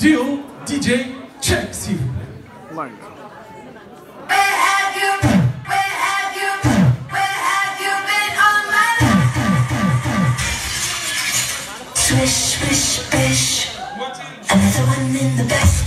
Duo DJ check, s'il vous plaît. Mark. Swish, swish, bish. Another one in the basket.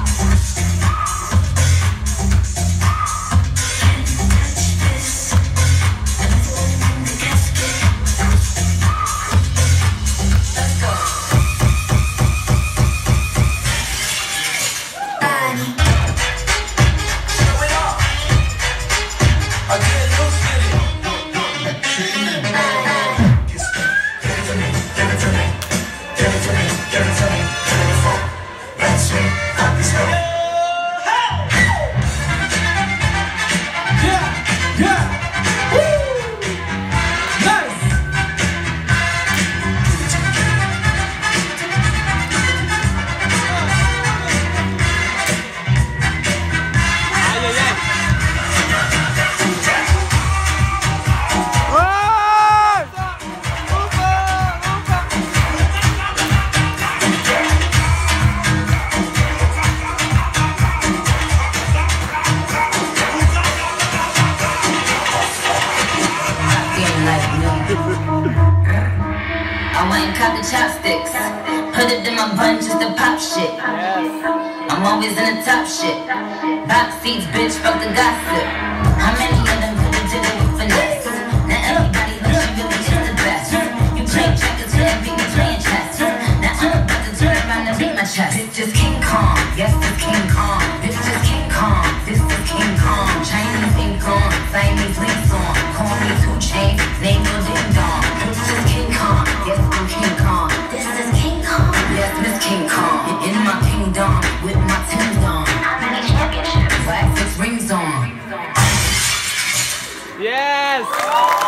I went and caught the chopsticks, put it in my bun just to pop shit. I'm always in the top shit. Box seats, bitch, fuck the gossip. How many of them could've did it with finesse? Now everybody knows you really is the best. You playing checkers, you beat me playing chess. Now I'm about to turn around and beat my chest. This just King Kong, yes, this King Kong. This just King Kong, this is King Kong. Chinese ink on, Siamese links on. Call me 2 Chainz, name no ding dong. This just King Kong, yes, I'm King Kong. This is King Kong. Yes, Miss King Kong. In my kingdom, with my Tim's on. How many championships? Black 6 rings on. Yes!